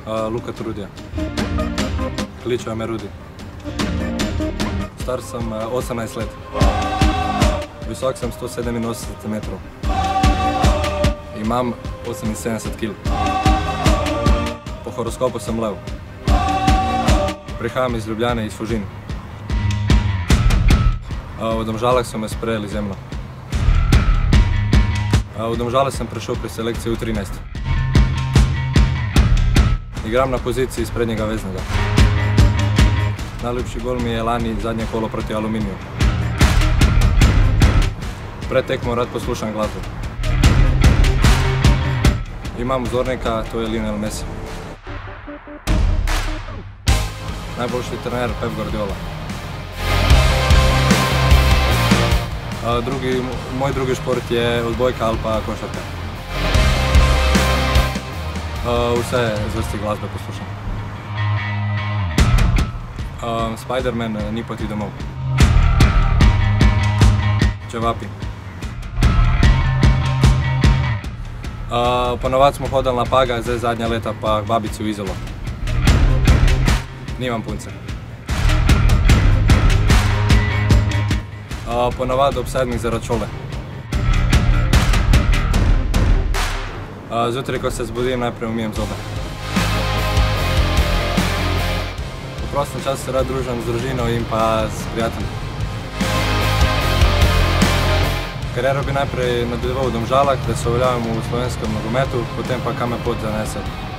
Luka Trudija. Kličejo me Rudi. Star sem 18 let. Visok sem 187 metrov. Imam 78 kg. Po horoskopu sem lev. Prihajam iz Ljubljane, iz Fužin. V Domžalah so me sprejeli izjemno. V Domžale sem prišel pri selekciji U13. Igram na poziciji sprednjega veznega. Najljubši gol mi je lani zadnje kolo proti Aluminiju. Pred tekmo rad poslušam glasbo. Imam vzornika, to je Lionel Messi. Najboljši trener Pep Guardiola. Moj drugi šport je odbojka ali pa košarka. Vse zvrsti glasbe poslušam. Spider-Man, Ni poti domov. Čevapi. Ponovad smo hodili na Paga, zdaj zadnja leta pa k babici v Izolo. Nimam punce. Ponovad ob 7 zaradi šole. Zjutraj, ko se zbudim, najprej umijem zobe. V prostem času se rad družim z družino in pa s prijatelji. Kariero bi najprej nadaljeval v Domžalah, da se uveljavim v slovenskem nogometu, potem pa kam me pot zanese.